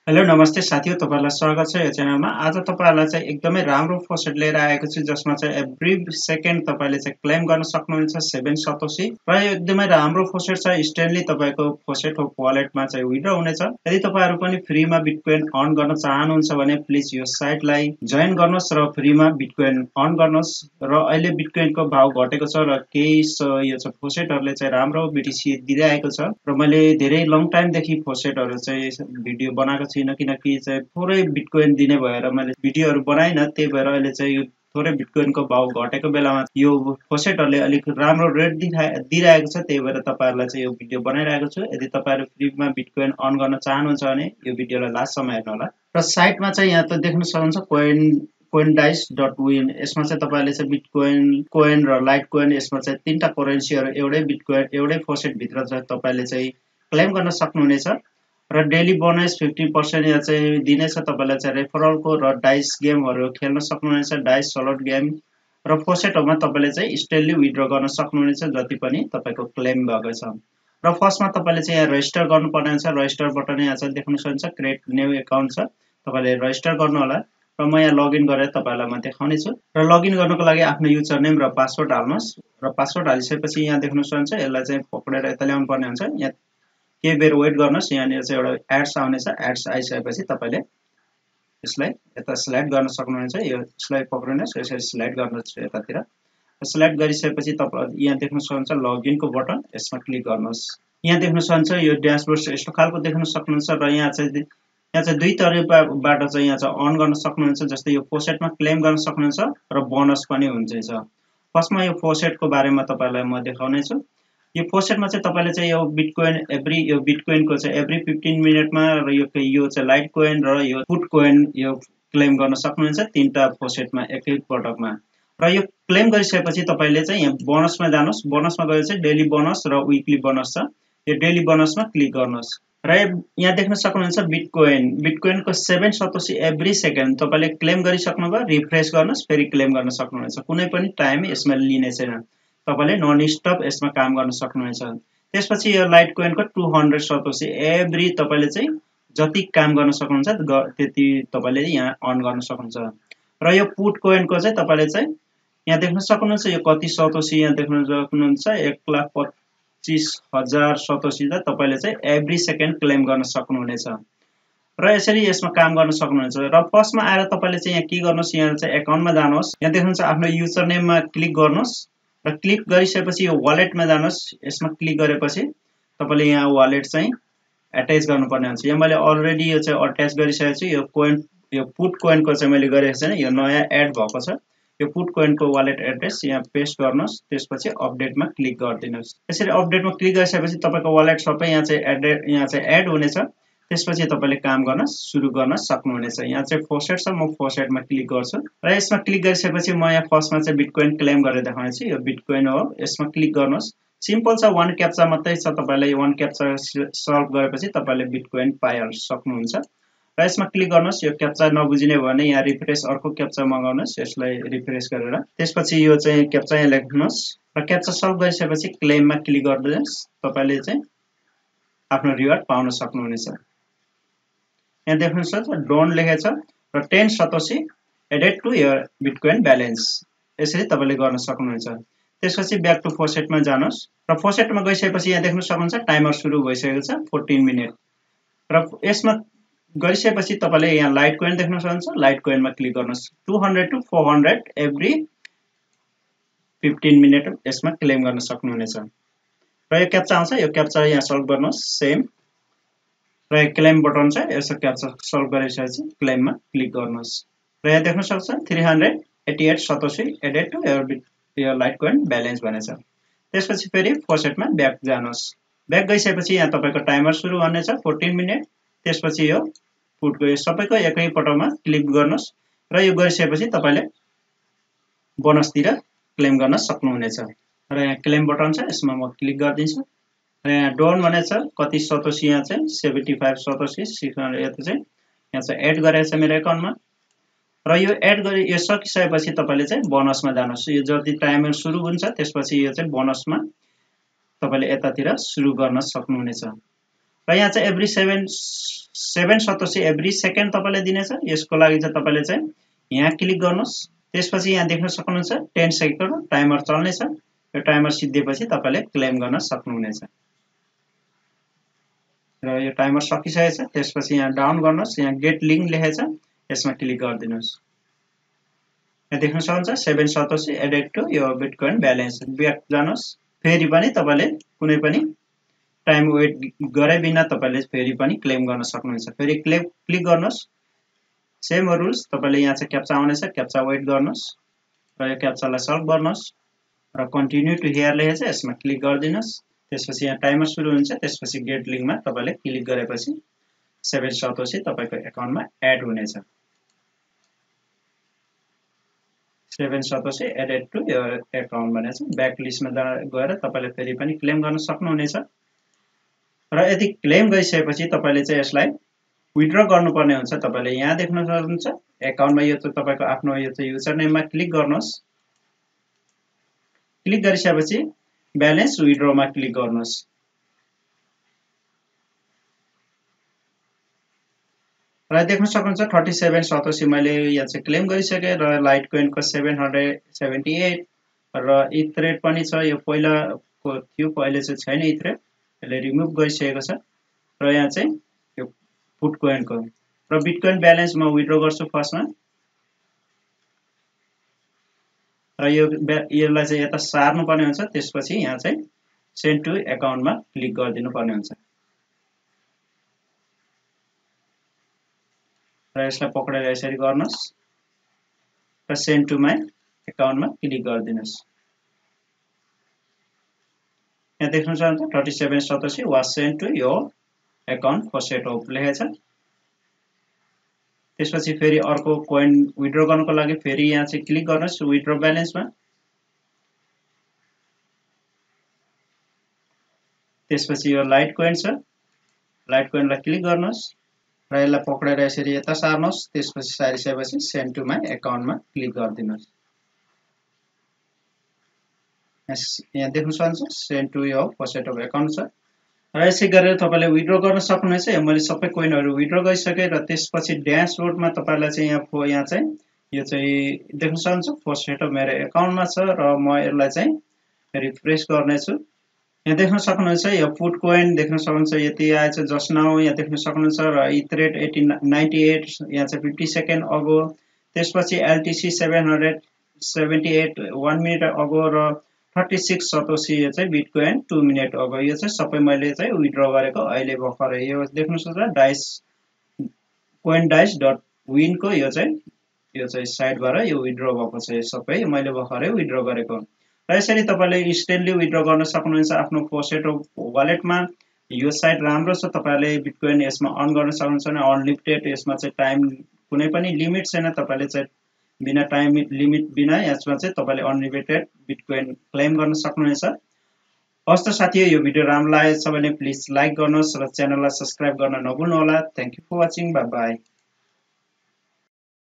Hello नमस्ते साथीहरु, तपाईहरुलाई स्वागत छ यो च्यानलमा। आज तपाईहरुलाई चाहिँ एकदमै राम्रो फोसेट लिएर आएको छु, जसमा चाहिँ एभ्री सेकेन्ड तपाईले चाहिँ क्लेम गर्न सक्नुहुन्छ 7 सतोसी र यो एकदमै राम्रो फोसेट छ। इन्स्टेन्टली तपाईको फोसेट वालेटमा चाहिँ विथड्र हुनेछ। यदि तपाईहरु पनि फ्रीमा बिटकोइन अर्न गर्न चाहनुहुन्छ भने प्लिज यो साइटलाई जोइन गर्नुहोस् र फ्रीमा बिटकोइन अर्न गर्नुहोस्। र अहिले बिटकोइनको भाव घटेको छ र केही यो चाहिँ फोसेटहरुले चाहिँ राम्रो बीटीसी दिइरहेको छ र मैले धेरै लङ टाइम देखि फोसेटहरु चाहिँ भिडियो बनाएको किनकि चाहिँ थोरै बिटकोइन दिने भएर मैले भिडियोहरु बनाइन। त्यही भएर अहिले चाहिँ यो थोरै बिटकोइनको भाव घटेको बेलामा यो फोसेटहरुले अलिक राम्रो रेट दिइरहेको छ। त्यही भएर तपाईहरुलाई चाहिँ यो भिडियो बनाइरहेको छु। यदि तपाईहरु फ्रीमा बिटकोइन अर्न गर्न चाहनुहुन्छ भने यो भिडियोलाई लास्टसम्म हेर्नु होला। र साइटमा चाहिँ यहाँ त देख्न सक्नुहुन्छ coindice.win। यसमा चाहिँ तपाईले चाहिँ बिटकोइन, कोइन र लाइट कोइन, यसमा चाहिँ तीनटा करेन्सीहरु एउटै बिटकोइन एउटै फोसेट भित्र चाहिँ तपाईले चाहिँ क्लेम गर्न सक्नुहुनेछ। र डेली बोनस 50% यहाँ चाहिँ दिनेछ। तपाईलाई चाहिँ रेफरलको र डाइस गेमहरु खेल्न सक्नुहुनेछ, डाइस सलोट गेम र फोसेटहरुमा तपाईले चाहिँ इन्स्टेन्टली विथड्र गर्न सक्नुहुनेछ जति पनि तपाईको क्लेम भएको छ। र फर्स्टमा तपाईले चाहिँ यहाँ रजिस्टर गर्नुपर्ने हुन्छ। रजिस्टर बटन यहाँ चाहिँ देख्न सक्नुहुन्छ, क्रिएट न्यू अकाउन्ट छ, तपाईले रजिस्टर गर्नु होला। र म यहाँ लगइन गरेर तपाईहरुलाई म देखाउने छु। र लगइन गर्नको लागि आफ्नो युजर नेम र पासवर्ड हाल्नुस्। र पासवर्ड हालिसकेपछि यहाँ देख्न सक्नुहुन्छ, यसलाई चाहिँ पक्रेर यता ल्याउनु पर्ने हुन्छ। यहाँ केही बेर वेट गर्नुस्। यहाँनिर चाहिँ एउटा एड्स आउनेछ। एड्स आइसकेपछि तपाईले यसलाई यता स्लाइड गर्न सक्नुहुन्छ। यो स्लाइड पक्रिनुस्, यसरी स्लाइड गर्नुस् यतातिर। स्लाइड गरिसकेपछि तपाईले यहाँ देख्न सक्नुहुन्छ लगइनको बटन, यसमा क्लिक गर्नुस्। यहाँ देख्न सक्नुहुन्छ यो ड्याशबोर्ड यस्तो खालको देख्न सक्नुहुन्छ। र यहाँ चाहिँ दुई तरिकाबाट चाहिँ यहाँ चाहिँ अर्न गर्न सक्नुहुन्छ। जस्तै यो फोसेटमा क्लेम गर्न सक्नुहुन्छ र बोनस पनि हुन्छ। फर्स्टमा यो फोसेटको बारेमा तपाईलाई म देखाउने छु। यो फोसेटमा चाहिँ तपाईले चाहिँ यो बिटकोइनको चाहिँ एभ्री 15 मिनेटमा र यो चाहिँ लाइट कोइन र यो पुट कोइन यो क्लेम गर्न सक्नुहुन्छ तीनटा फोसेटमा एकै पटकमा। र यो क्लेम गरिसकेपछि तपाईले चाहिँ यहाँ बोनसमा जानुस्। बोनसमा गएर चाहिँ डेली बोनस र वीकली बोनस छ। यो डेली बोनसमा क्लिक गर्नुस्। र यहाँ देख्न सक्नुहुन्छ बिटकोइनको 7 सतोसी एभ्री सेकेन्ड तपाईले क्लेम गरिसक्नुभयो। रिफ्रेश गर्नुस्, फेरि क्लेम गर्न सक्नुहुन्छ। कुनै पनि टाइम यसमा लिने छैन। तपाईले नन स्टप यसमा काम गर्न सक्नुहुन्छ। त्यसपछि यो लाइट कोइनको 200 सतोसी एभ्री तपाईले चाहिँ जति काम गर्न सक्नुहुन्छ त्यति तपाईले यहाँ अर्न गर्न सक्नुहुन्छ। र यो पुट कोइनको चाहिँ तपाईले चाहिँ यहाँ देख्न सक्नुहुन्छ यो कति सतोसी यहाँ देख्न सक्नुहुन्छ 1,25,000 सतोसी चाहिँ तपाईले चाहिँ एभ्री सेकेन्ड क्लेम गर्न सक्नुहुनेछ। र यसरी यसमा काम गर्न सक्नुहुन्छ। र फर्स्टमा आएर तपाईले चाहिँ यहाँ के गर्नुस्, यहाँ चाहिँ अकाउन्टमा जानुहोस्। यहाँ देख्नुहुन्छ आफ्नो युजर नेममा क्लिक गर्नुस् र क्लिक गरिसकेपछि यो वालेटमा जानुहोस्। यसमा क्लिक गरेपछि तपाईले यहाँ वालेट चाहिँ अट्याच गर्नुपर्ने हुन्छ। यहाँ मैले अलरेडी यो चाहिँ अट्याच गरिसकेको छु। यो पुट कोइनको चाहिँ मैले गरेको छैन, यो नयाँ एड भएको छ। यो पुट कोइनको वालेट एड्रेस यहाँ पेस्ट गर्नुस्। त्यसपछि अपडेटमा क्लिक गरिदिनुस्। यसरी अपडेटमा क्लिक गरिसकेपछि तपाईको वालेट सबै यहाँ चाहिँ एड हुनेछ। त्यसपछि तपाईले काम गर्न सुरु गर्न सक्नुहुनेछ। यहाँ चाहिँ फोसेट छ, म फोसेटमा क्लिक गर्छु। र यसमा क्लिक गरिसकेपछि म यहाँ फर्स्टमा चाहिँ बिटकोइन क्लेम गरेर देखाउने छु। यो बिटकोइन हो, यसमा क्लिक गर्नुस्। सिम्पल छ, वन क्याप्चा मात्रै छ। तपाईले वन क्याप्चा सल्भ गरेपछि तपाईले बिटकोइन पाइहाल्न सक्नुहुन्छ। र यसमा क्लिक गर्नुस्। यो क्याप्चा नबुझिने भयो भने यहाँ रिफ्रेश अर्को क्याप्चा मगाउनुस्। यसलाई रिफ्रेश गरेर त्यसपछि यो चाहिँ क्याप्चा यहाँ लेख्नुस् र क्याप्चा सल्भ गरिसकेपछि क्लेममा क्लिक गर्दिनुस्। तपाईले चाहिँ आफ्नो रिवार्ड पाउन सक्नुहुनेछ। यहाँ देख्न सक्नुहुन्छ डोन्ट लेखेछ र 10 satoshi added to your bitcoin balance. यसरी तपाईले गर्न सक्नुहुन्छ। त्यसपछि ब्याक टु फोसेटमा जानुहोस्। र फोसेटमा गइसकेपछि यहाँ देख्न सक्नुहुन्छ टाइमर सुरु भइसकेको छ 14 मिनेट। र यसमा गरिसकेपछि तपाईले यहाँ लाइट कोइन देख्न सक्नुहुन्छ। लाइट कोइनमा क्लिक गर्नुहोस्। 200 टु 400 एभ्री 15 मिनेट यसमा क्लेम गर्न सक्नुहुनेछ। र यो क्याप्चा आउँछ, यो क्याप्चा यहाँ सल्भ गर्नुहोस् सेम। र क्लेम बटन छ, यसो क्याप्चा सल्भ गरिसकेपछि क्लेममा क्लिक गर्नुहोस्। र यहाँ देख्न सक्नुहुन्छ 388 satoshi added to your Litecoin balance भनेछ। त्यसपछि फेरि फोसेटमा ब्याक जानुहोस्। ब्याक गइसकेपछि यहाँ तपाईको टाइमर सुरु हुनेछ 14 मिनेट। त्यसपछि यो पुटको यो सबैको एकै पटकमा क्लिक गर्नुहोस्। र यो गरिसकेपछि तपाईले बोनसतिर क्लेम गर्न सक्नुहुनेछ। र यहाँ क्लेम बटन छ, यसमा म क्लिक गरिदिन्छु। र यहाँ डोन भनेछ कति सतोसी यहाँ चाहिँ 75 सतोसी 600 यता चाहिँ यहाँ चाहिँ एड गरेको छ मेरो अकाउन्टमा। र यो एड गरी यो सकिसकेपछि तपाईले चाहिँ बोनसमा जानुहोस्। यो जति टाइमर सुरु हुन्छ त्यसपछि यो चाहिँ बोनसमा तपाईले यतातिर सुरु गर्न सक्नुहुनेछ। र यहाँ चाहिँ एभ्री 7 सतोसी एभ्री सेकेन्ड तपाईले दिनेछ। यसको लागि चाहिँ तपाईले चाहिँ यहाँ क्लिक गर्नुस्। त्यसपछि यहाँ देख्न सक्नुहुन्छ 10 सेकेन्ड टाइमर चल्नेछ। यो टाइमर सिद्धिएपछि तपाईले क्लेम गर्न सक्नुहुनेछ। र यो टाइमर सकिसकेछ। त्यसपछि यहाँ डाउन गर्नुस्। यहाँ गेट लिंक लेखेछ, यसमा क्लिक गरिदिनुस्। यहाँ देख्न सक्नुहुन्छ 7 सतोसी एडेड टु यो बिटकोइन ब्यालेन्स। ब्याक जानुस्। फेरि पनि तपाईले कुनै पनि टाइम वेट गरे बिना तपाईले फेरि पनि क्लेम गर्न सक्नुहुन्छ। फेरि क्लिक गर्नुस्। सेम रुल्स तपाईले यहाँ चाहिँ क्याप्चा आउनेछ, क्याप्चा वेट गर्नुस् र यो क्याप्चालाई सल्भ गर्नुस् र कन्टिन्यू टु हियर लेखेछ, यसमा क्लिक गरिदिनुस्। त्यसपछि यहाँ टाइमर सुरु हुन्छ। त्यसपछि गेट लिंकमा तपाईले क्लिक गरेपछि 7 सतोसी तपाईको एकाउन्टमा एड हुनेछ। 7 सतोसी एडेड टु यो एकाउन्ट भनेछ। ब्याक लिस्टमा गएर तपाईले फेरि पनि क्लेम गर्न सक्नुहुनेछ। र यदि क्लेम गरिसकेपछि तपाईले चाहिँ यसलाई विथड्र गर्नुपर्ने हुन्छ। तपाईले यहाँ देख्न सक्नुहुन्छ एकाउन्टमा यो चाहिँ तपाईको आफ्नो यो चाहिँ युजर नेममा क्लिक गर्नुस्। क्लिक गरिसकेपछि ब्यालेन्स विथड्रमा क्लिक गर्नुस्। र देख्न सक्नुहुन्छ 37 सतोसी मैले यहाँ चाहिँ क्लेम गरिसके र लाइट कोइनको 778 र इथरेट पनि छ। यो पहिलाको थियो, अहिले चाहिँ छैन इथरेट, यसले रिमुभ गरिसकेको छ। र यहाँ चाहिँ यो फुट कोइनको र बिटकोइन ब्यालेन्स म विथड्र गर्छु फर्स्टमा। र यसलाई चाहिँ यता सार्नु पर्ने हुन्छ। त्यसपछि यहाँ चाहिँ सेन्ड टु एकाउन्टमा क्लिक गरिदिनु पर्ने हुन्छ र यसलाई पक्रेर यसरी गर्नुस् र सेन्ड टु माई एकाउन्टमा क्लिक गरिदिनुस्। यहाँ देख्न सक्नुहुन्छ 37 satoshi was send to your account faucet होप लेखेछ। त्यसपछि फेरि अर्को कोइन विथड्र गर्नको लागि फेरि यहाँ चाहिँ क्लिक गर्नुस् विथड्र ब्यालेन्समा। त्यसपछि यो लाइट कोइन छ, लाइट कोइनलाई क्लिक गर्नुस् र यसलाई पक्रेर यसरी यता सार्नुस्। त्यसपछि सारिसकेपछि सेन्ड टु माई एकाउन्टमा क्लिक गरिदिनुस्। यहाँ देख्न सक्नुहुन्छ सेन्ड टु यो फसेट अफ एकाउन्ट छ र यसै गरेर तपाईले विथड्र गर्न सक्नुहुनेछ। मैले सबै कोइनहरु विथड्र गरिसके र त्यसपछि ड्याशबोर्डमा तपाईलाई चाहिँ यहाँ चाहिँ यो चाहिँ देख्न सक्नुहुन्छ फसेट अफ मेरो एकाउन्टमा छ र म यसलाई चाहिँ रिफ्रेश गर्ने छु। यहाँ देख्न सक्नुहुन्छ यो फुट कोइन देख्न सक्नुहुन्छ यति आएछ जस्ट नाउ। यहाँ देख्न सक्नुहुन्छ र इथरेट 98 यहाँ चाहिँ 50 सेकेन्ड अगो। त्यसपछि एलटीसी 778 1 मिनेट अगो र 36 सतोसी यो चाहिँ बिटकोइन 2 मिनेट अगो। यो चाहिँ सबै मैले चाहिँ विथड्र गरेको अहिले भर्खरै। यो देख्न सक्नुहुन्छ dice coin dice dot win को यो चाहिँ साइडबाट यो विथड्र भएको छ। यो सबै मैले भर्खरै विथड्र गरेको। र यसरी तपाईले इन्स्टेन्टली विथड्र गर्न सक्नुहुन्छ आफ्नो फसेट वालेटमा। यो साइट राम्रो छ, तपाईले बिटकोइन यसमा अर्न गर्न सक्नुहुन्छ। अनलिमिटेड यसमा चाहिँ टाइम कुनै पनि लिमिट छैन। तपाईले चाहिँ बिना टाइम लिमिट बिना यसमा चाहिँ तपाईले अनलिमिटेड बिटकोइन क्लेम गर्न सक्नुहुनेछ। हस् त साथीहरु, यो भिडियो राम्रो लागेछ भने प्लिज लाइक गर्नुहोस् र च्यानललाई सब्स्क्राइब गर्न नभुल्नु होला। Thank you for watching. Bye by.